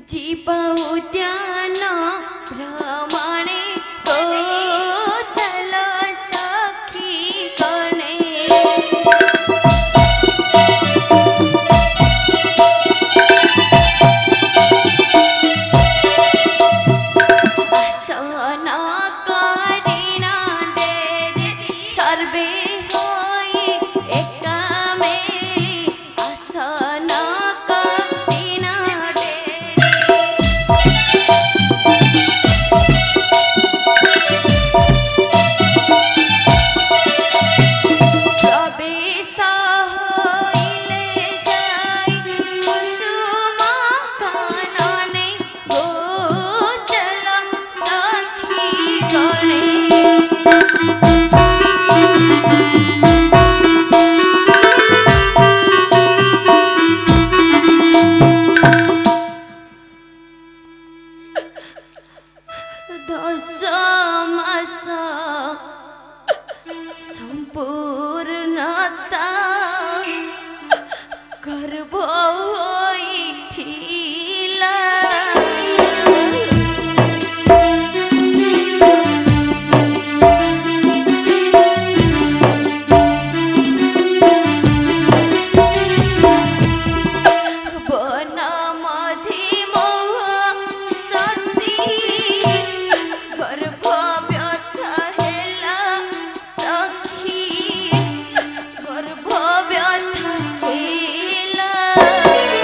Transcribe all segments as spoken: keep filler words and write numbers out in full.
जीव उद्यान भ्रमणे तो चल सखी गणे संपूर्णता गर्भ होइथिला वन मधि मोह सती गर्भ व्यथा हेला सखी गर्भ व्यथा हेला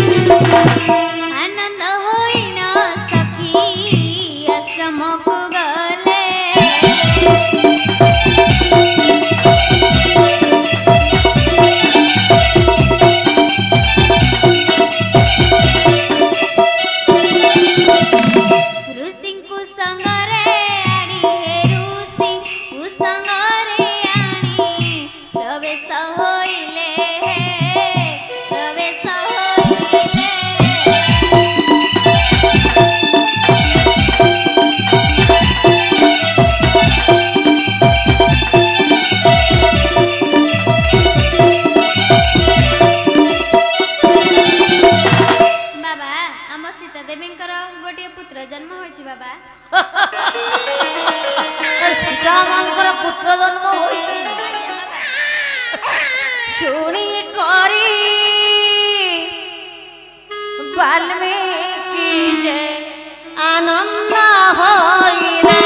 आनंद होइना सखी आश्रम को गले ऋषि को संगरे आनी हे ऋषि को संगरे आनी प्रवेश होइले प्रवेश होइले बाबा आम सीता देवींकर गोटे पुत्र जन्म होइछि बाबा सीता मांकर पुत्र जन्म होइछि शुणी करी वाल्मीकि जे आनंद होइले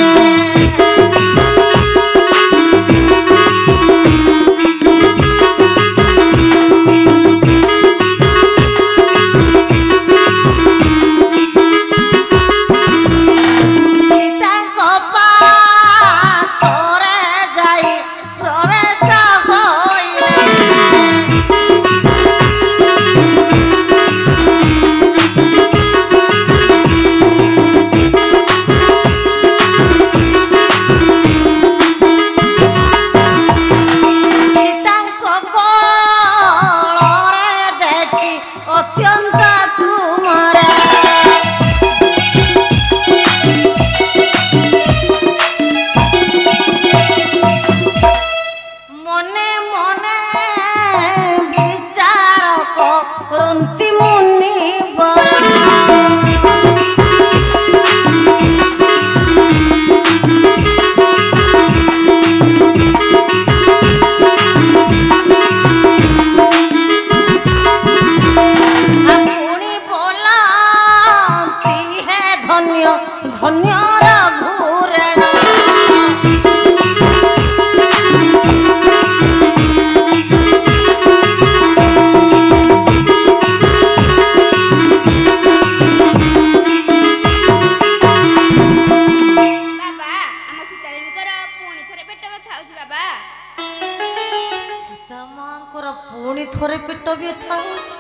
पुणी थोड़े पेट व्यथा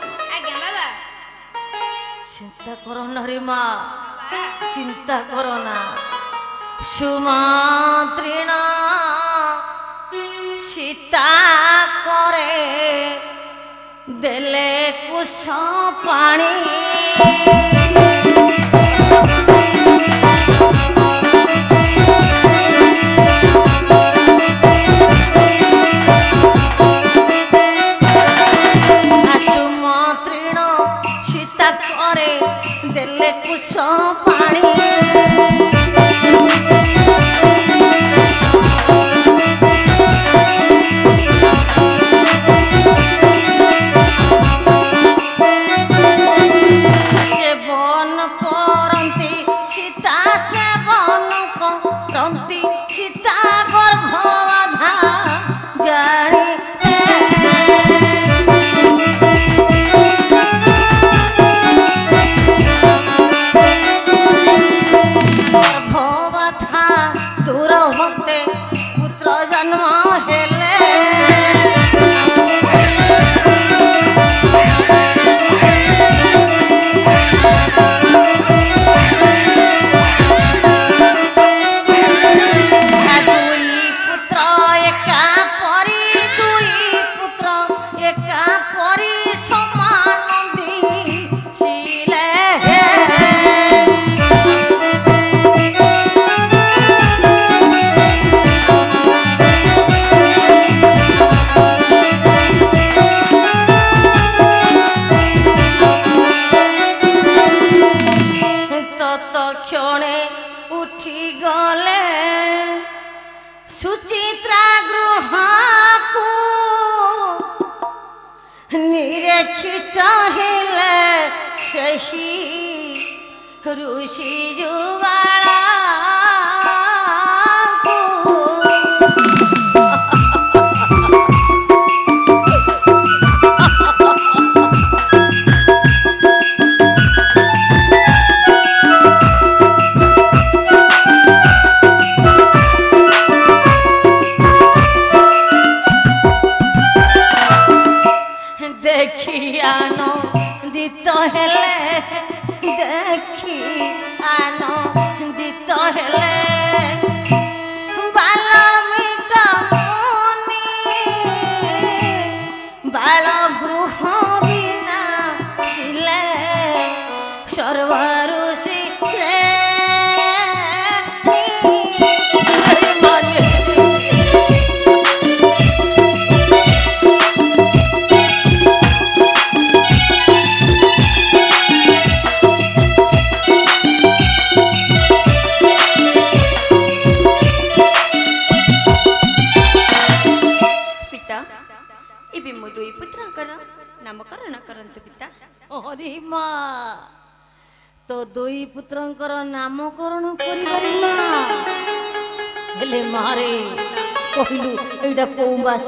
चिंता करो ना रे माँ चिंता करो ना सुमंत्रिण सीता करे देले कुश पानी देले कुश पानी से बन करती सीता से बन करती सीता गर्भवधा जानी सुचित्रा गृह को निरखी चाहिले सही ऋषि जुगाड़ा ହେଲେ ଦେଖି ଆନନ୍ଦିତ ହେଲେ ବାଲ୍ମୀକ ମୁନି ବାଳ ଗୃହ ବିନା ଥିଲେ ସର୍ବ ଋଷି नामकरण करंतु पिता। अरे माँ तो दुई पुत्रंकर नामकरण करिबारी माँ हेले मारे कहलु एटा कोउ मास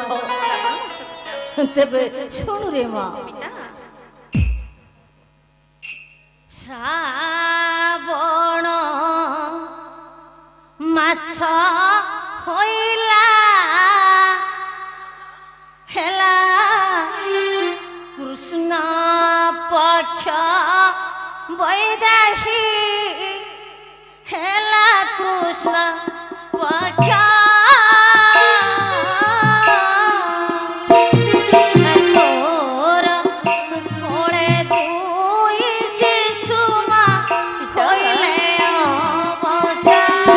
तेबे सुनु रे माँ पिता श्रावण मास होइला हेला कृष्ण पक्ष वैदाही हेला कृष्ण पक्ष तोर कोले दुई शिशु मा होइले अवसा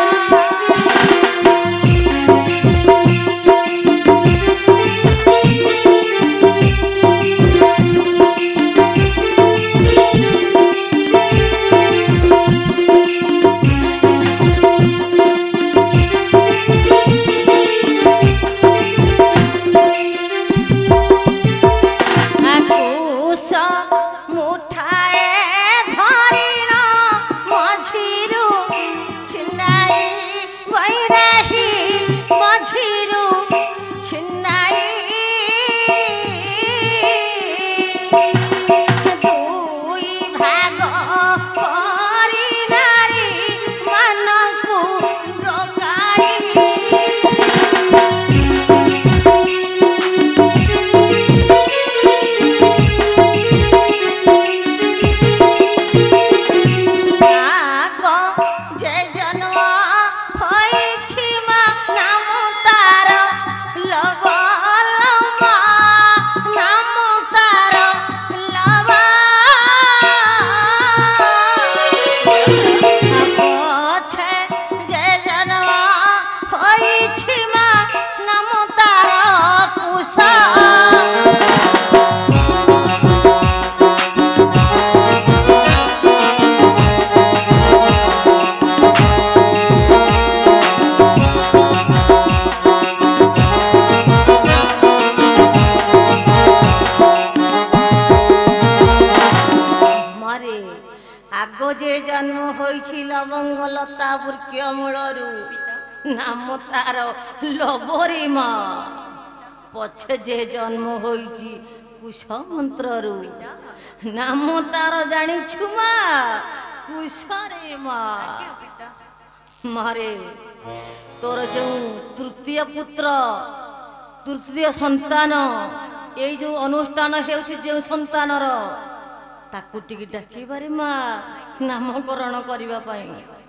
जे जन्म होइछि लवंगलता वृक्ष मूलरू नाम तार लबरी मा पछे जे जन्म होइछि कुश मंत्ररू नाम तार जानी छुमा कुशरे मा मारे तोर जो तृतीय पुत्र तृतीय संतान ये जो अनुष्ठान हेउछि जे संतानर ताकू टिकी डाकिबारे माँ नामकरण करने